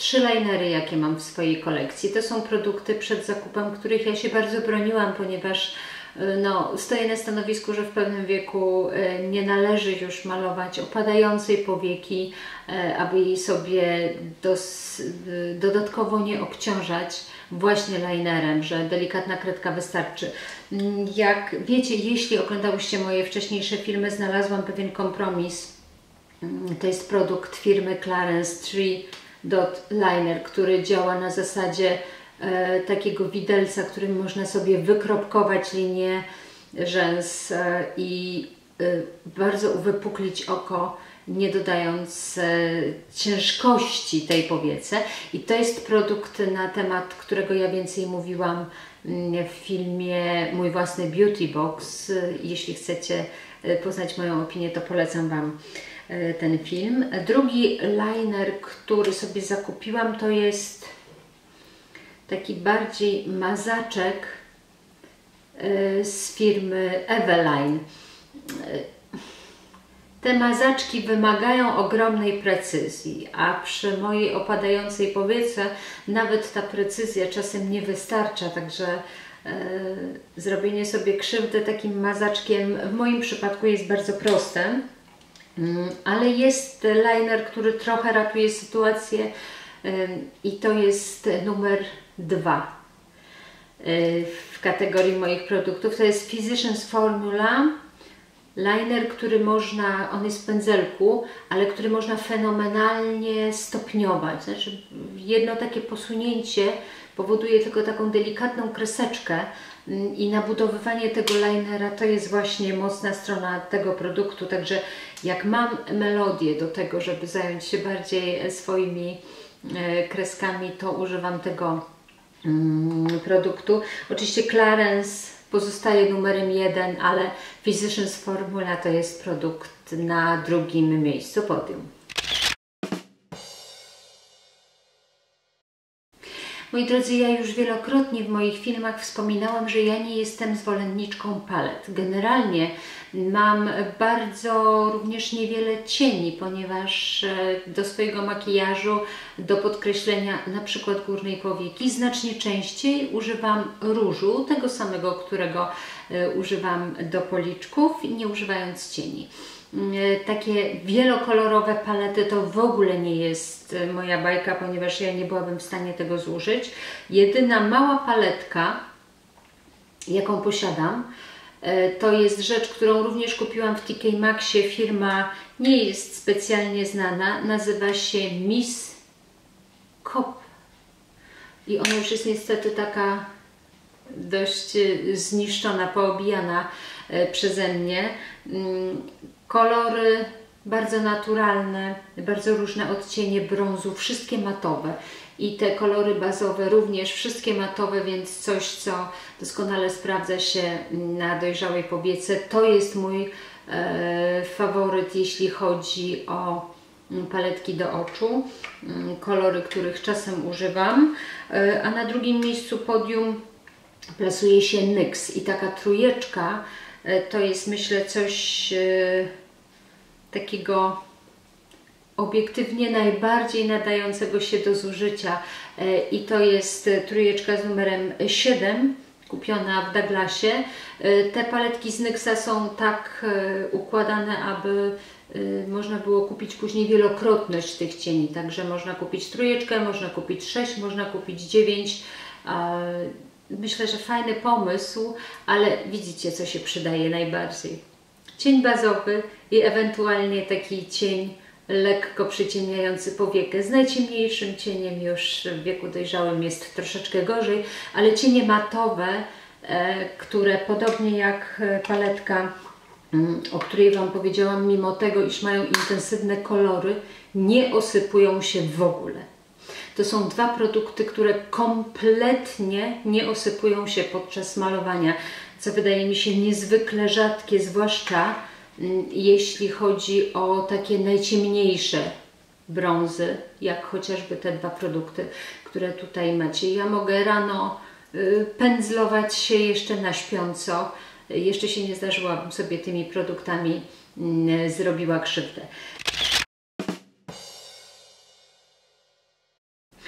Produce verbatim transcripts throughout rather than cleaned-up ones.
trzy linery, jakie mam w swojej kolekcji. To są produkty przed zakupem, których ja się bardzo broniłam, ponieważ no, stoję na stanowisku, że w pewnym wieku nie należy już malować opadającej powieki, aby jej sobie dos, dodatkowo nie obciążać właśnie linerem, że delikatna kredka wystarczy. Jak wiecie, jeśli oglądałyście moje wcześniejsze filmy, znalazłam pewien kompromis. To jest produkt firmy Clarins trzy Dot Liner, który działa na zasadzie e, takiego widelca, którym można sobie wykropkować linię rzęs e, i e, bardzo uwypuklić oko, nie dodając e, ciężkości tej powiece. I to jest produkt, na temat którego ja więcej mówiłam w filmie Mój własny Beauty Box. Jeśli chcecie poznać moją opinię, to polecam Wam ten film. Drugi liner, który sobie zakupiłam, to jest taki bardziej mazaczek z firmy Eveline. Te mazaczki wymagają ogromnej precyzji, a przy mojej opadającej powiece nawet ta precyzja czasem nie wystarcza, także e, zrobienie sobie krzywdy takim mazaczkiem w moim przypadku jest bardzo proste. Ale jest liner, który trochę ratuje sytuację i to jest numer dwa w kategorii moich produktów. To jest Physicians Formula liner, który można, on jest w pędzelku, ale który można fenomenalnie stopniować. Znaczy jedno takie posunięcie powoduje tylko taką delikatną kreseczkę i nabudowywanie tego linera to jest właśnie mocna strona tego produktu, także jak mam melodię do tego, żeby zająć się bardziej swoimi kreskami, to używam tego produktu. Oczywiście Clarins pozostaje numerem jeden, ale Physicians Formula to jest produkt na drugim miejscu podium. Moi drodzy, ja już wielokrotnie w moich filmach wspominałam, że ja nie jestem zwolenniczką palet. Generalnie mam bardzo również niewiele cieni, ponieważ do swojego makijażu, do podkreślenia na przykład górnej powieki, znacznie częściej używam różu, tego samego, którego używam do policzków, nie używając cieni. Takie wielokolorowe palety to w ogóle nie jest moja bajka, ponieważ ja nie byłabym w stanie tego zużyć. Jedyna mała paletka, jaką posiadam, to jest rzecz, którą również kupiłam w T K Maxie. Firma nie jest specjalnie znana, nazywa się Miss Cop i ona już jest niestety taka dość zniszczona, poobijana przeze mnie. Kolory bardzo naturalne, bardzo różne odcienie brązu, wszystkie matowe i te kolory bazowe również wszystkie matowe, więc coś, co doskonale sprawdza się na dojrzałej powiece. To jest mój e, faworyt, jeśli chodzi o paletki do oczu, kolory, których czasem używam, e, a na drugim miejscu podium plasuje się N Y X i taka trójeczka e, to jest, myślę, coś e, takiego obiektywnie najbardziej nadającego się do zużycia i to jest trójeczka z numerem siedem, kupiona w Douglasie. Te paletki z N Y X a są tak układane, aby można było kupić później wielokrotność tych cieni, także można kupić trójeczkę, można kupić sześć, można kupić dziewięć. Myślę, że fajny pomysł, ale widzicie, co się przydaje najbardziej. Cień bazowy i ewentualnie taki cień lekko przyciemniający powiekę. Z najciemniejszym cieniem już w wieku dojrzałym jest troszeczkę gorzej, ale cienie matowe, e, które podobnie jak paletka, mm, o której Wam powiedziałam, mimo tego, iż mają intensywne kolory, nie osypują się w ogóle. To są dwa produkty, które kompletnie nie osypują się podczas malowania, co wydaje mi się niezwykle rzadkie, zwłaszcza jeśli chodzi o takie najciemniejsze brązy, jak chociażby te dwa produkty, które tutaj macie. Ja mogę rano y, pędzlować się jeszcze na śpiąco. Jeszcze się nie zdarzyło, abym sobie tymi produktami y, zrobiła krzywdę.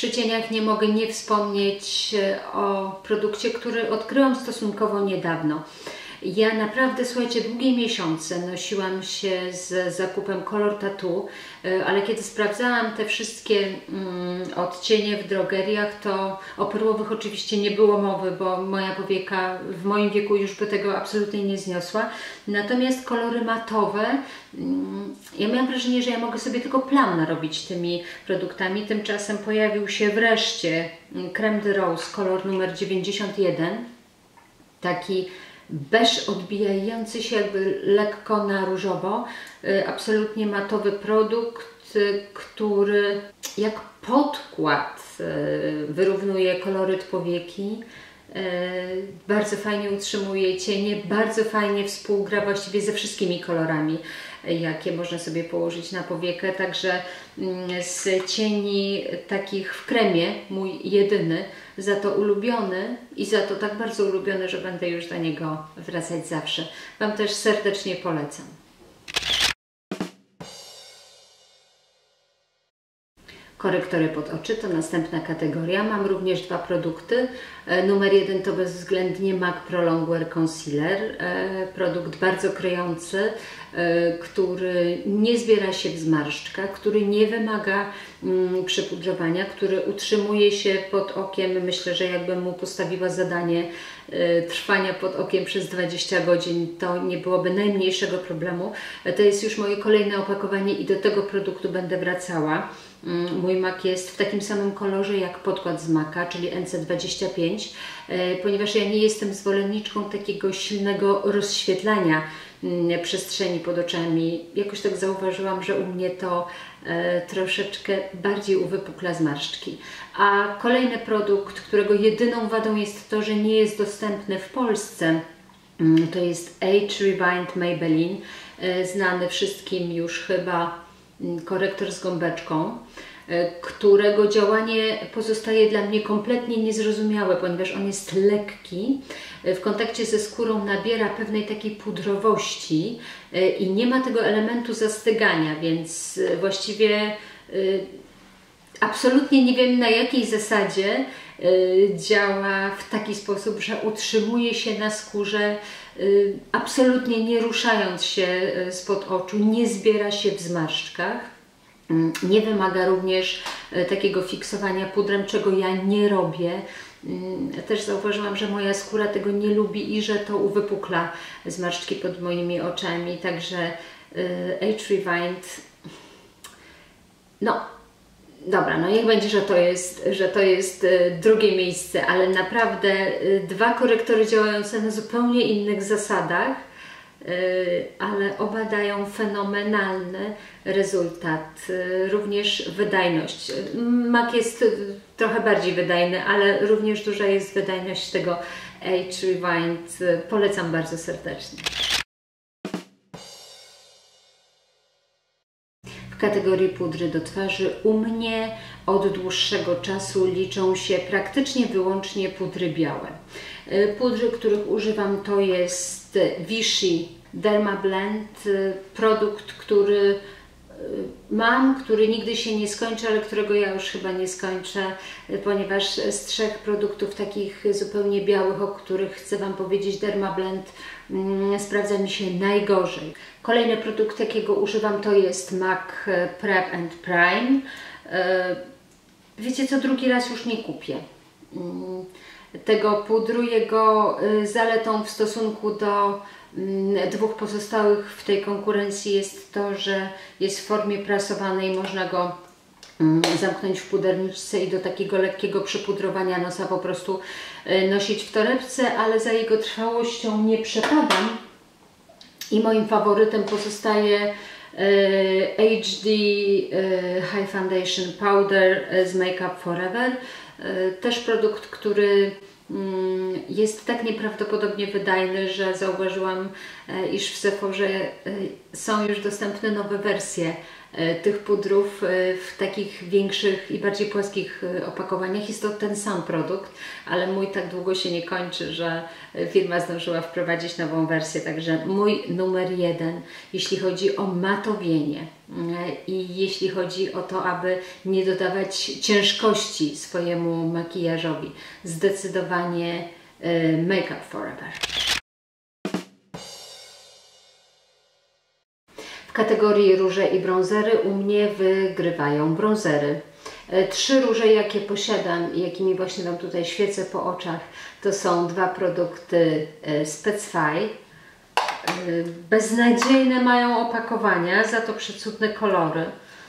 przy cieniach nie mogę nie wspomnieć o produkcie, który odkryłam stosunkowo niedawno. Ja naprawdę, słuchajcie, długie miesiące nosiłam się z zakupem Color Tattoo, ale kiedy sprawdzałam te wszystkie mm, odcienie w drogeriach, to o perłowych oczywiście nie było mowy, bo moja powieka w moim wieku już by tego absolutnie nie zniosła. Natomiast kolory matowe, mm, ja miałam wrażenie, że ja mogę sobie tylko plam narobić tymi produktami. Tymczasem pojawił się wreszcie Creme de Rose, kolor numer dziewięćdziesiąt jeden, taki beż odbijający się jakby lekko na różowo, absolutnie matowy produkt, który jak podkład wyrównuje koloryt powieki, bardzo fajnie utrzymuje cienie, bardzo fajnie współgra właściwie ze wszystkimi kolorami, jakie można sobie położyć na powiekę, także z cieni takich w kremie, mój jedyny, za to ulubiony i za to tak bardzo ulubiony, że będę już do niego wracać zawsze. Wam też serdecznie polecam. Korektory pod oczy to następna kategoria. Mam również dwa produkty. Numer jeden to bezwzględnie MAC Pro Longwear Concealer. Produkt bardzo kryjący, który nie zbiera się w zmarszczkach, który nie wymaga mm, przypudrowania, który utrzymuje się pod okiem. Myślę, że jakbym mu postawiła zadanie y, trwania pod okiem przez dwadzieścia godzin, to nie byłoby najmniejszego problemu. To jest już moje kolejne opakowanie i do tego produktu będę wracała. Mój MAC jest w takim samym kolorze jak podkład z MACa, czyli N C dwadzieścia pięć, ponieważ ja nie jestem zwolenniczką takiego silnego rozświetlania przestrzeni pod oczami. Jakoś tak zauważyłam, że u mnie to troszeczkę bardziej uwypukla zmarszczki. A kolejny produkt, którego jedyną wadą jest to, że nie jest dostępny w Polsce, to jest Age Rewind Maybelline, znany wszystkim już chyba korektor z gąbeczką, którego działanie pozostaje dla mnie kompletnie niezrozumiałe, ponieważ on jest lekki, w kontakcie ze skórą nabiera pewnej takiej pudrowości i nie ma tego elementu zastygania, więc właściwie absolutnie nie wiem, na jakiej zasadzie działa w taki sposób, że utrzymuje się na skórze, absolutnie nie ruszając się spod oczu, nie zbiera się w zmarszczkach. Nie wymaga również takiego fiksowania pudrem, czego ja nie robię. Też zauważyłam, że moja skóra tego nie lubi i że to uwypukla zmarszczki pod moimi oczami. Także Age Rewind, no dobra, no niech będzie, że to jest, że to jest drugie miejsce, ale naprawdę dwa korektory działające na zupełnie innych zasadach, ale oba dają fenomenalny rezultat, również wydajność. MAC jest trochę bardziej wydajny, ale również duża jest wydajność tego Age Rewind. Polecam bardzo serdecznie. W kategorii pudry do twarzy u mnie od dłuższego czasu liczą się praktycznie wyłącznie pudry białe. Pudry, których używam, to jest Vichy Derma Blend, produkt, który mam, który nigdy się nie skończy, ale którego ja już chyba nie skończę, ponieważ z trzech produktów takich zupełnie białych, o których chcę Wam powiedzieć, Derma Blend mm, sprawdza mi się najgorzej. Kolejny produkt, jakiego używam, to jest MAC Prep and Prime. Wiecie co, drugi raz już nie kupię tego pudru. Jego zaletą w stosunku do dwóch pozostałych w tej konkurencji jest to, że jest w formie prasowanej, można go zamknąć w puderniczce i do takiego lekkiego przypudrowania nosa po prostu nosić w torebce, ale za jego trwałością nie przepadam i moim faworytem pozostaje H D High Foundation Powder z Make Up For Ever. Też produkt, który jest tak nieprawdopodobnie wydajny, że zauważyłam, iż w Sephorze są już dostępne nowe wersje tych pudrów w takich większych i bardziej płaskich opakowaniach. Jest to ten sam produkt, ale mój tak długo się nie kończy, że firma zdążyła wprowadzić nową wersję. Także mój numer jeden, jeśli chodzi o matowienie i jeśli chodzi o to, aby nie dodawać ciężkości swojemu makijażowi, zdecydowanie Make Up For Ever. W kategorii róże i brązery u mnie wygrywają brązery. Trzy róże, jakie posiadam i jakimi właśnie Wam tutaj świecę po oczach, to są dwa produkty Specsfy. Beznadziejne mają opakowania, za to przecudne kolory.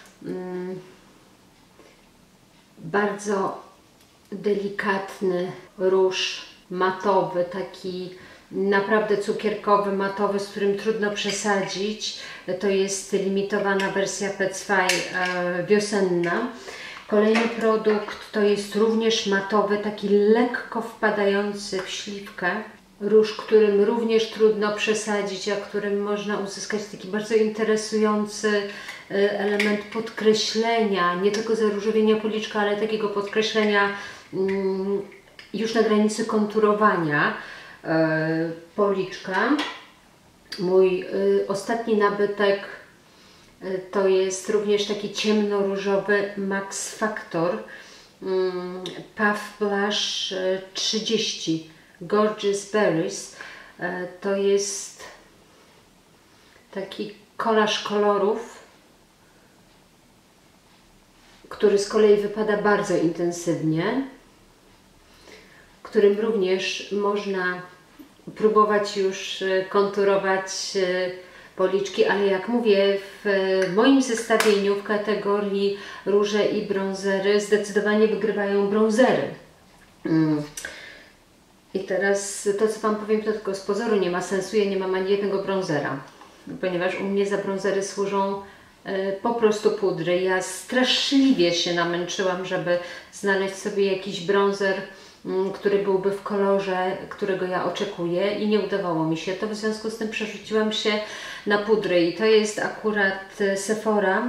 Bardzo delikatny róż matowy, taki naprawdę cukierkowy, matowy, z którym trudno przesadzić. To jest limitowana wersja Specsfy e, wiosenna. Kolejny produkt to jest również matowy, taki lekko wpadający w śliwkę. Róż, którym również trudno przesadzić, a którym można uzyskać taki bardzo interesujący element podkreślenia, nie tylko zaróżowienia policzka, ale takiego podkreślenia mm, już na granicy konturowania e, policzka. Mój y, ostatni nabytek y, to jest również taki ciemnoróżowy Max Factor y, Puff Blush y, trzydzieści Gorgeous Berries. Y, to jest taki kolaż kolorów, który z kolei wypada bardzo intensywnie, którym również można próbować już konturować policzki, ale jak mówię, w moim zestawieniu w kategorii róże i brązery zdecydowanie wygrywają brązery. I teraz to, co Wam powiem, to tylko z pozoru nie ma sensu. Ja nie mam ani jednego brązera, ponieważ u mnie za brązery służą po prostu pudry. Ja straszliwie się namęczyłam, żeby znaleźć sobie jakiś brązer, który byłby w kolorze, którego ja oczekuję, i nie udawało mi się to. W związku z tym przerzuciłam się na pudry i to jest akurat Sephora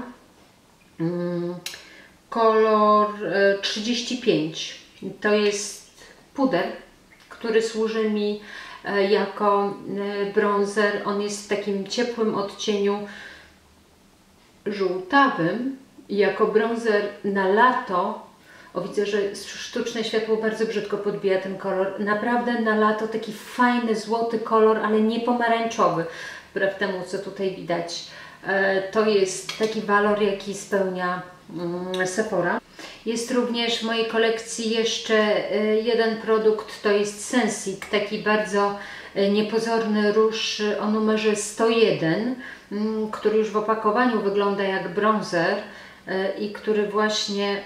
kolor trzydzieści pięć. To jest puder, który służy mi jako brązer. On jest w takim ciepłym odcieniu żółtawym i jako brązer na lato. O, widzę, że sztuczne światło bardzo brzydko podbija ten kolor. Naprawdę na lato taki fajny, złoty kolor, ale nie pomarańczowy, wbrew temu, co tutaj widać. E, to jest taki walor, jaki spełnia mm, Sephora. Jest również w mojej kolekcji jeszcze e, jeden produkt, to jest Sensit, taki bardzo e, niepozorny róż o numerze sto jeden, m, który już w opakowaniu wygląda jak brązer e, i który właśnie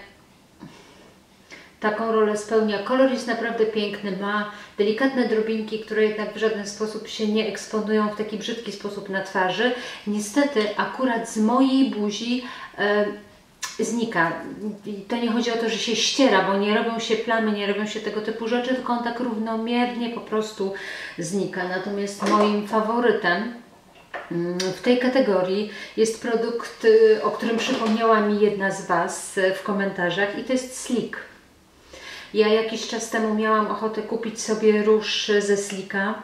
taką rolę spełnia. Kolor jest naprawdę piękny, ma delikatne drobinki, które jednak w żaden sposób się nie eksponują w taki brzydki sposób na twarzy. Niestety akurat z mojej buzi e, znika. I to nie chodzi o to, że się ściera, bo nie robią się plamy, nie robią się tego typu rzeczy, tylko on tak równomiernie po prostu znika. Natomiast moim faworytem w tej kategorii jest produkt, o którym przypomniała mi jedna z Was w komentarzach, i to jest Sleek. Ja jakiś czas temu miałam ochotę kupić sobie róż ze Sleeka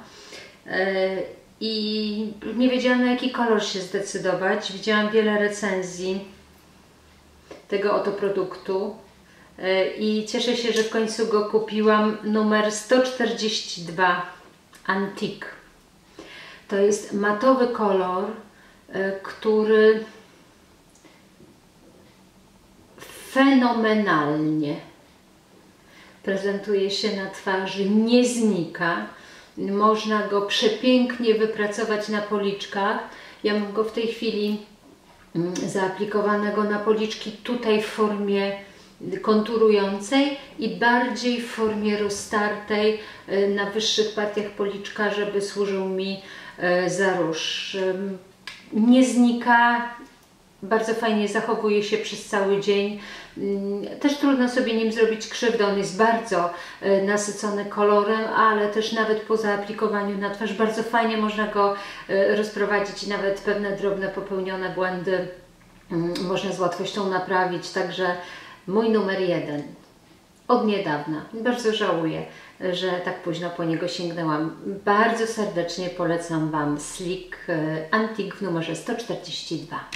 i nie wiedziałam, na jaki kolor się zdecydować. Widziałam wiele recenzji tego oto produktu i cieszę się, że w końcu go kupiłam. Numer sto czterdzieści dwa Antique. To jest matowy kolor, który fenomenalnie prezentuje się na twarzy, nie znika. Można go przepięknie wypracować na policzkach. Ja mam go w tej chwili zaaplikowanego na policzki tutaj w formie konturującej i bardziej w formie roztartej na wyższych partiach policzka, żeby służył mi za róż. Nie znika, bardzo fajnie zachowuje się przez cały dzień. Też trudno sobie nim zrobić krzywdę, on jest bardzo nasycony kolorem, ale też nawet po zaaplikowaniu na twarz bardzo fajnie można go rozprowadzić i nawet pewne drobne popełnione błędy można z łatwością naprawić, także mój numer jeden. Od niedawna. Bardzo żałuję, że tak późno po niego sięgnęłam. Bardzo serdecznie polecam Wam Sleek Antique w numerze sto czterdzieści dwa.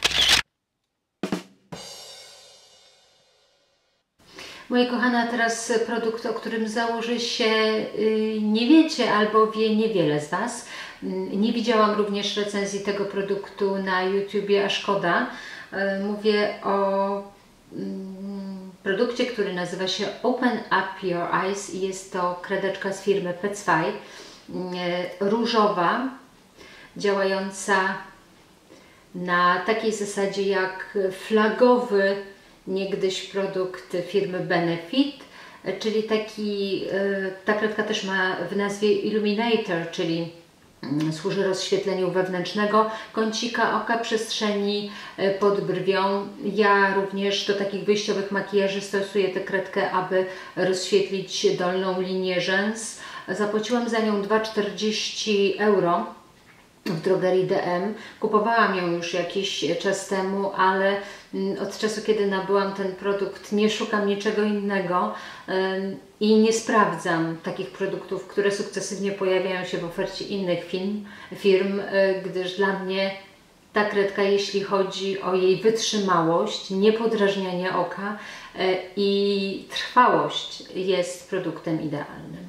Moje kochane, a teraz produkt, o którym założę się nie wiecie albo wie niewiele z Was. Nie widziałam również recenzji tego produktu na YouTubie, a szkoda. Mówię o produkcie, który nazywa się Open Up Your Eyes i jest to kredeczka z firmy Pecwaj, różowa, działająca na takiej zasadzie jak flagowy niegdyś produkt firmy Benefit, czyli taki, ta kredka też ma w nazwie Illuminator, czyli służy rozświetleniu wewnętrznego kącika oka, przestrzeni pod brwią. Ja również do takich wyjściowych makijaży stosuję tę kredkę, aby rozświetlić dolną linię rzęs. Zapłaciłam za nią dwa czterdzieści euro w drogerii D M. Kupowałam ją już jakiś czas temu, ale od czasu, kiedy nabyłam ten produkt, nie szukam niczego innego i nie sprawdzam takich produktów, które sukcesywnie pojawiają się w ofercie innych firm, firm gdyż dla mnie ta kredka, jeśli chodzi o jej wytrzymałość, niepodrażnianie oka i trwałość, jest produktem idealnym.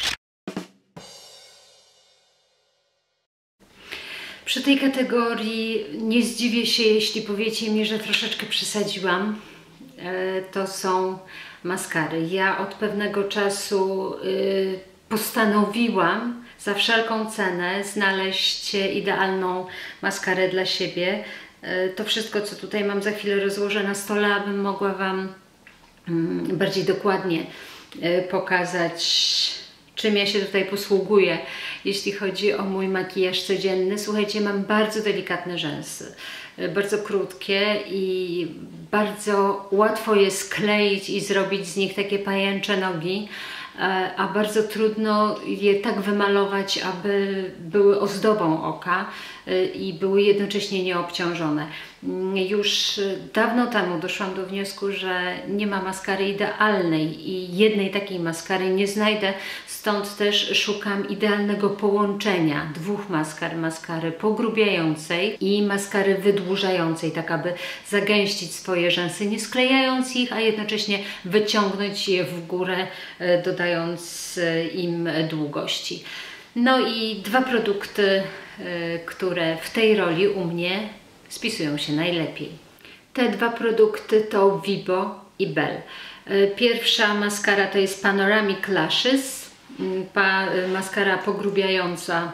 Przy tej kategorii nie zdziwię się, jeśli powiecie mi, że troszeczkę przesadziłam. To są maskary. Ja od pewnego czasu postanowiłam za wszelką cenę znaleźć idealną maskarę dla siebie. To wszystko, co tutaj mam, za chwilę rozłożę na stole, abym mogła Wam bardziej dokładnie pokazać, czym ja się tutaj posługuję, jeśli chodzi o mój makijaż codzienny. Słuchajcie, mam bardzo delikatne rzęsy, bardzo krótkie i bardzo łatwo je skleić i zrobić z nich takie pajęcze nogi, a bardzo trudno je tak wymalować, aby były ozdobą oka i były jednocześnie nieobciążone. Już dawno temu doszłam do wniosku, że nie ma maskary idealnej i jednej takiej maskary nie znajdę, stąd też szukam idealnego połączenia dwóch maskar, maskary pogrubiającej i maskary wydłużającej, tak aby zagęścić swoje rzęsy, nie sklejając ich, a jednocześnie wyciągnąć je w górę, dodając im długości. No i dwa produkty, które w tej roli u mnie spisują się najlepiej. Te dwa produkty to Vibo i Belle. Pierwsza maskara to jest Panoramic Lashes, pa, maskara pogrubiająca,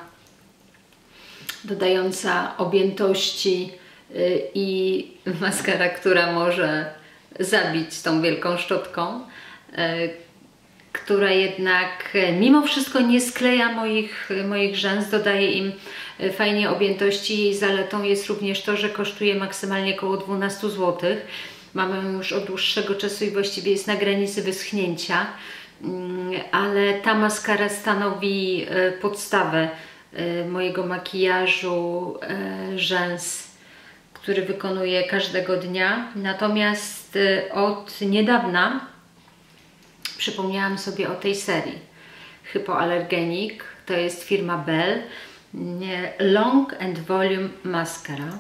dodająca objętości i maskara, która może zabić tą wielką szczotką, która jednak mimo wszystko nie skleja moich, moich rzęs, dodaje im fajnie objętości. Jej zaletą jest również to, że kosztuje maksymalnie około dwanaście złotych. Mamy ją już od dłuższego czasu i właściwie jest na granicy wyschnięcia, ale ta maskara stanowi podstawę mojego makijażu rzęs, który wykonuję każdego dnia. Natomiast od niedawna przypomniałam sobie o tej serii Hypoallergenic, to jest firma Belle, Long and Volume Mascara.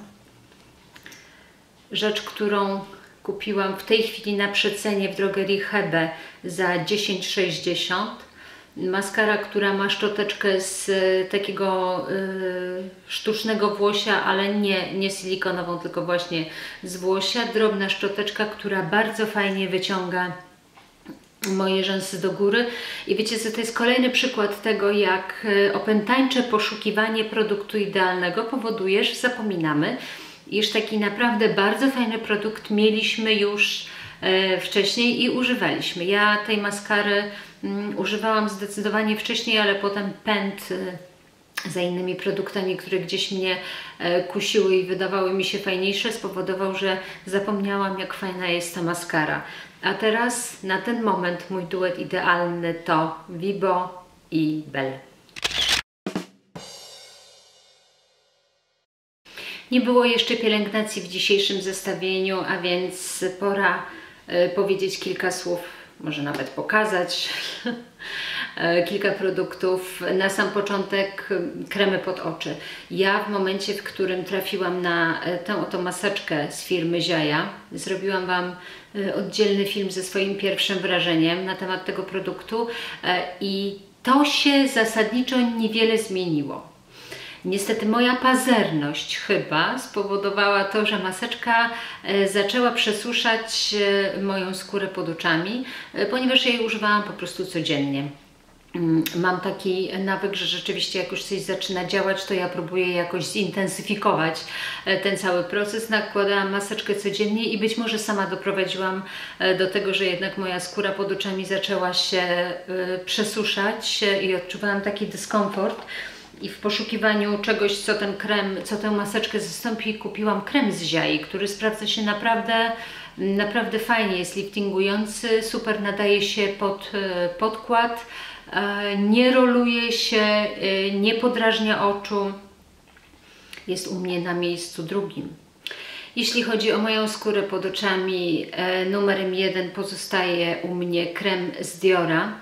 Rzecz, którą kupiłam w tej chwili na przecenie w drogerii Hebe za dziesięć sześćdziesiąt. Maskara, która ma szczoteczkę z takiego y, sztucznego włosia, ale nie, nie silikonową, tylko właśnie z włosia. Drobna szczoteczka, która bardzo fajnie wyciąga moje rzęsy do góry. I wiecie co, to jest kolejny przykład tego, jak opętańcze poszukiwanie produktu idealnego powoduje, że zapominamy, iż taki naprawdę bardzo fajny produkt mieliśmy już e, wcześniej i używaliśmy. Ja tej maskary mm, używałam zdecydowanie wcześniej, ale potem pęd e, za innymi produktami, które gdzieś mnie e, kusiły i wydawały mi się fajniejsze, spowodował, że zapomniałam, jak fajna jest ta maskara. A teraz na ten moment mój duet idealny to Vibo i Belle. Nie było jeszcze pielęgnacji w dzisiejszym zestawieniu, a więc pora y, powiedzieć kilka słów, może nawet pokazać kilka produktów. Na sam początek kremy pod oczy. Ja w momencie, w którym trafiłam na tę oto maseczkę z firmy Ziaja, zrobiłam Wam oddzielny film ze swoim pierwszym wrażeniem na temat tego produktu i to się zasadniczo niewiele zmieniło. Niestety moja pazerność chyba spowodowała to, że maseczka zaczęła przesuszać moją skórę pod oczami, ponieważ jej używałam po prostu codziennie. Mam taki nawyk, że rzeczywiście jak już coś zaczyna działać, to ja próbuję jakoś zintensyfikować ten cały proces. Nakładałam maseczkę codziennie i być może sama doprowadziłam do tego, że jednak moja skóra pod oczami zaczęła się przesuszać i odczuwałam taki dyskomfort. I w poszukiwaniu czegoś, co ten krem, co tę maseczkę zastąpi, kupiłam krem z Ziai, który sprawdza się naprawdę, naprawdę fajnie, jest liftingujący, super nadaje się pod podkład, nie roluje się, nie podrażnia oczu, jest u mnie na miejscu drugim. Jeśli chodzi o moją skórę pod oczami, numerem jeden pozostaje u mnie krem z Diora.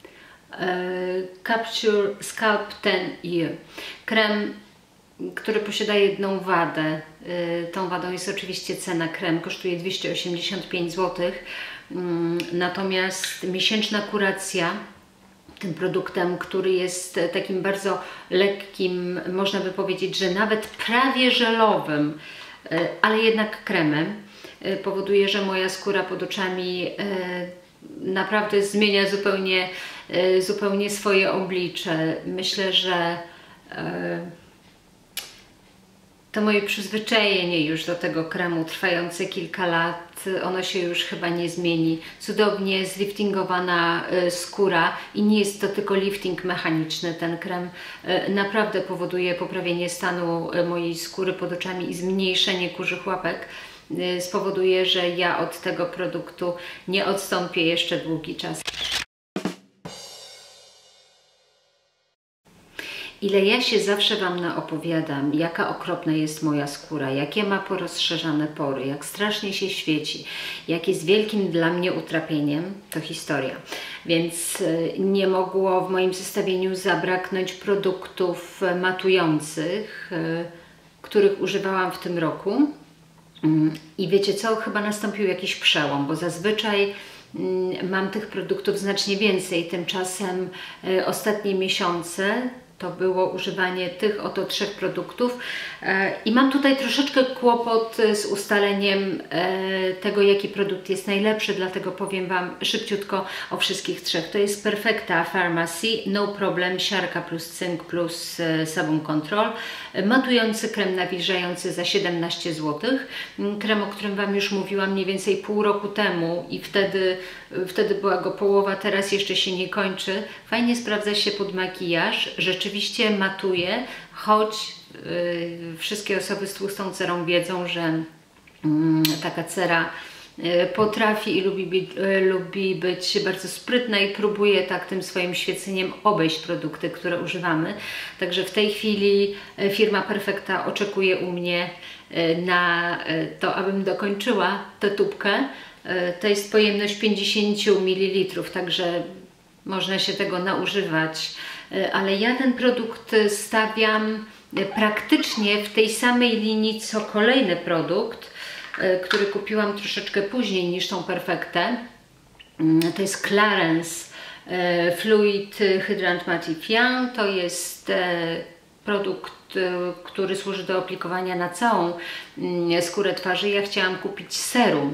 Capture Scalp ten Year. Krem, który posiada jedną wadę. Tą wadą jest oczywiście cena. Krem kosztuje dwieście osiemdziesiąt pięć złotych. Natomiast miesięczna kuracja tym produktem, który jest takim bardzo lekkim, można by powiedzieć, że nawet prawie żelowym, ale jednak kremem, powoduje, że moja skóra pod oczami naprawdę zmienia zupełnie, zupełnie swoje oblicze. Myślę, że to moje przyzwyczajenie już do tego kremu trwające kilka lat, ono się już chyba nie zmieni. Cudownie zliftingowana skóra i nie jest to tylko lifting mechaniczny. Ten krem naprawdę powoduje poprawienie stanu mojej skóry pod oczami i zmniejszenie kurzych łapek. Spowoduje, że ja od tego produktu nie odstąpię jeszcze długi czas. Ile ja się zawsze Wam naopowiadam, jaka okropna jest moja skóra, jakie ma porozszerzane pory, jak strasznie się świeci, jak jest wielkim dla mnie utrapieniem, to historia. Więc nie mogło w moim zestawieniu zabraknąć produktów matujących, których używałam w tym roku. I wiecie co? Chyba nastąpił jakiś przełom, bo zazwyczaj mam tych produktów znacznie więcej. Tymczasem ostatnie miesiące to było używanie tych oto trzech produktów i mam tutaj troszeczkę kłopot z ustaleniem tego, jaki produkt jest najlepszy, dlatego powiem Wam szybciutko o wszystkich trzech. To jest Perfecta Pharmacy No Problem Siarka plus Cynk plus Sabun Control, matujący krem nawilżający za siedemnaście złotych. Krem, o którym Wam już mówiłam mniej więcej pół roku temu i wtedy, wtedy była go połowa, teraz jeszcze się nie kończy. Fajnie sprawdza się pod makijaż, rzeczywiście matuje, choć yy, wszystkie osoby z tłustą cerą wiedzą, że yy, taka cera yy, potrafi i lubi, być, yy, lubi być bardzo sprytna i próbuje tak tym swoim świeceniem obejść produkty, które używamy. Także w tej chwili yy, firma Perfecta oczekuje u mnie yy, na yy, to, abym dokończyła tę tubkę. Yy, to jest pojemność pięćdziesiąt mililitrów, także można się tego naużywać, ale ja ten produkt stawiam praktycznie w tej samej linii co kolejny produkt, który kupiłam troszeczkę później niż tą Perfectę. To jest Clarins Fluid Hydrant Mattifiant. To jest produkt, który służy do aplikowania na całą skórę twarzy. Ja chciałam kupić serum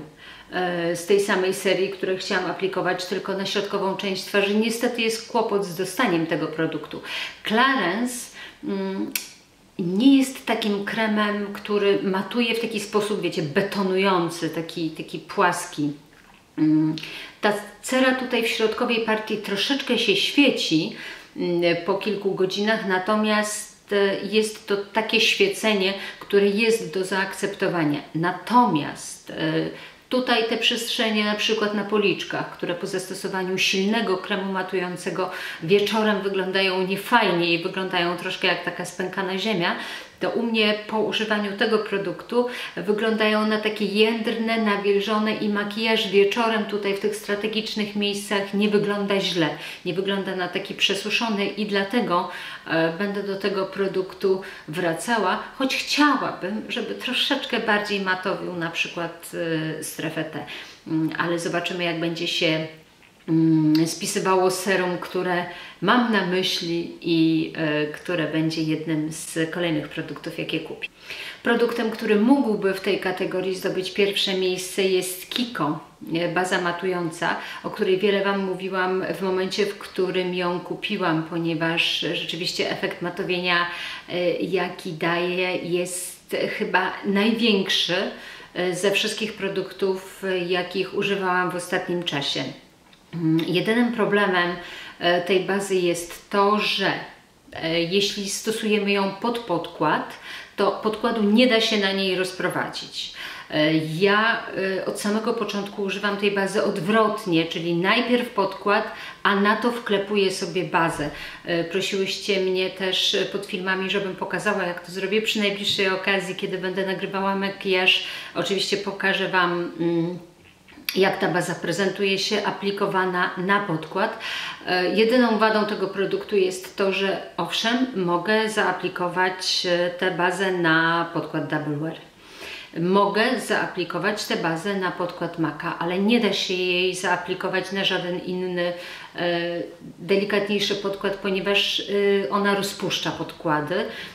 z tej samej serii, które chciałam aplikować tylko na środkową część twarzy. Niestety jest kłopot z dostaniem tego produktu. Clarins mm, nie jest takim kremem, który matuje w taki sposób, wiecie, betonujący, taki, taki płaski. Mm, ta cera tutaj w środkowej partii troszeczkę się świeci mm, po kilku godzinach, natomiast jest to takie świecenie, które jest do zaakceptowania. Natomiast y, tutaj te przestrzenie na przykład na policzkach, które po zastosowaniu silnego kremu matującego wieczorem wyglądają niefajnie i wyglądają troszkę jak taka spękana ziemia, to u mnie po używaniu tego produktu wyglądają na takie jędrne, nawilżone i makijaż wieczorem tutaj w tych strategicznych miejscach nie wygląda źle, nie wygląda na taki przesuszony i dlatego e, będę do tego produktu wracała, choć chciałabym, żeby troszeczkę bardziej matowił na przykład e, strefę T, ale zobaczymy, jak będzie się spisywało serum, które mam na myśli i y, które będzie jednym z kolejnych produktów, jakie kupię. Produktem, który mógłby w tej kategorii zdobyć pierwsze miejsce, jest Kiko, baza matująca, o której wiele Wam mówiłam w momencie, w którym ją kupiłam, ponieważ rzeczywiście efekt matowienia, y, jaki daje, jest chyba największy ze wszystkich produktów, jakich używałam w ostatnim czasie. Jedynym problemem tej bazy jest to, że jeśli stosujemy ją pod podkład, to podkładu nie da się na niej rozprowadzić. Ja od samego początku używam tej bazy odwrotnie, czyli najpierw podkład, a na to wklepuję sobie bazę. Prosiłyście mnie też pod filmami, żebym pokazała, jak to zrobię przy najbliższej okazji, kiedy będę nagrywała makijaż. Oczywiście pokażę Wam, jak ta baza prezentuje się aplikowana na podkład. E, jedyną wadą tego produktu jest to, że owszem, mogę zaaplikować tę bazę na podkład Double Wear. Mogę zaaplikować tę bazę na podkład Maca, ale nie da się jej zaaplikować na żaden inny e, delikatniejszy podkład, ponieważ e, ona rozpuszcza podkłady,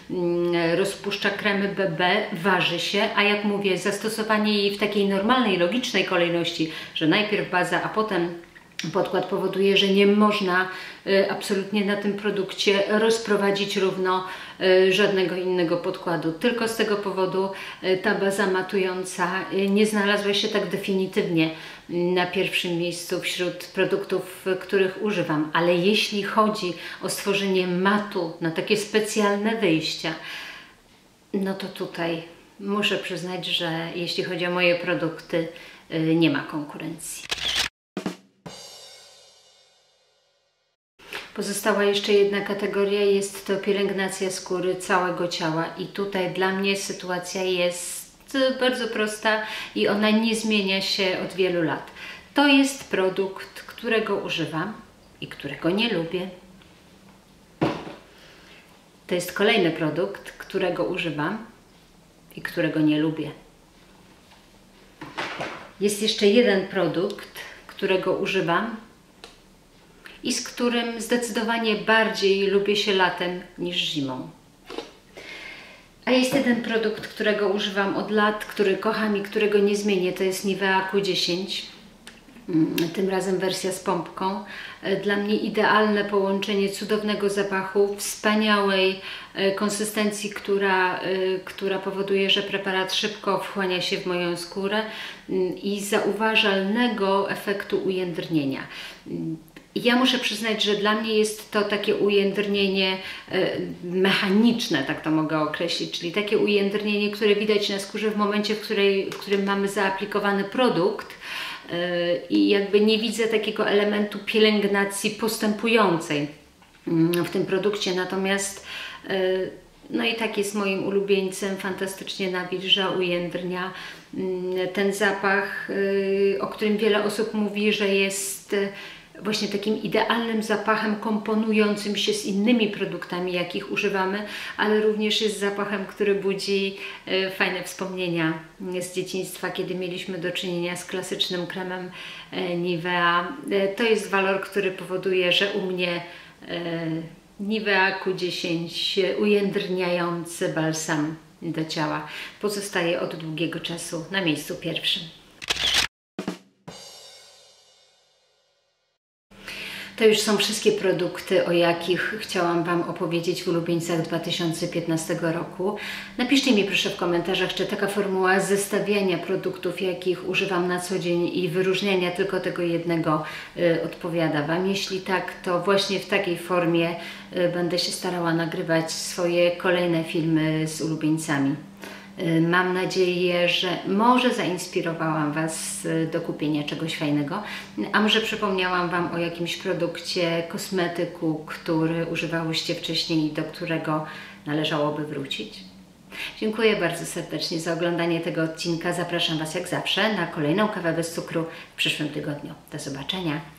e, rozpuszcza kremy B B, waży się, a jak mówię, zastosowanie jej w takiej normalnej, logicznej kolejności, że najpierw baza, a potem podkład, powoduje, że nie można y, absolutnie na tym produkcie rozprowadzić równo y, żadnego innego podkładu. Tylko z tego powodu y, ta baza matująca y, nie znalazła się tak definitywnie y, na pierwszym miejscu wśród produktów, y, których używam. Ale jeśli chodzi o stworzenie matu na takie specjalne wyjścia, no to tutaj muszę przyznać, że jeśli chodzi o moje produkty, y, nie ma konkurencji. Pozostała jeszcze jedna kategoria, jest to pielęgnacja skóry całego ciała i tutaj dla mnie sytuacja jest bardzo prosta i ona nie zmienia się od wielu lat. To jest produkt, którego używam i którego nie lubię. To jest kolejny produkt, którego używam i którego nie lubię. Jest jeszcze jeden produkt, którego używam i z którym zdecydowanie bardziej lubię się latem niż zimą. A jest jeden produkt, którego używam od lat, który kocham i którego nie zmienię, to jest Nivea Q dziesięć. Tym razem wersja z pompką. Dla mnie idealne połączenie cudownego zapachu, wspaniałej konsystencji, która, która powoduje, że preparat szybko wchłania się w moją skórę i zauważalnego efektu ujędrnienia. Ja muszę przyznać, że dla mnie jest to takie ujędrnienie mechaniczne, tak to mogę określić, czyli takie ujędrnienie, które widać na skórze w momencie, w, której, w którym mamy zaaplikowany produkt i jakby nie widzę takiego elementu pielęgnacji postępującej w tym produkcie, natomiast no i tak jest moim ulubieńcem, fantastycznie nawilża, ujędrnia. Ten zapach, o którym wiele osób mówi, że jest właśnie takim idealnym zapachem komponującym się z innymi produktami, jakich używamy, ale również jest zapachem, który budzi e, fajne wspomnienia z dzieciństwa, kiedy mieliśmy do czynienia z klasycznym kremem e, Nivea. E, to jest walor, który powoduje, że u mnie e, Nivea Q dziesięć, ujędrniający balsam do ciała, pozostaje od długiego czasu na miejscu pierwszym. To już są wszystkie produkty, o jakich chciałam Wam opowiedzieć w ulubieńcach dwa tysiące piętnastego roku. Napiszcie mi proszę w komentarzach, czy taka formuła zestawiania produktów, jakich używam na co dzień i wyróżniania tylko tego jednego y, odpowiada Wam. Jeśli tak, to właśnie w takiej formie y, będę się starała nagrywać swoje kolejne filmy z ulubieńcami. Mam nadzieję, że może zainspirowałam Was do kupienia czegoś fajnego, a może przypomniałam Wam o jakimś produkcie, kosmetyku, który używałyście wcześniej i do którego należałoby wrócić. Dziękuję bardzo serdecznie za oglądanie tego odcinka. Zapraszam Was jak zawsze na kolejną kawę bez cukru w przyszłym tygodniu. Do zobaczenia.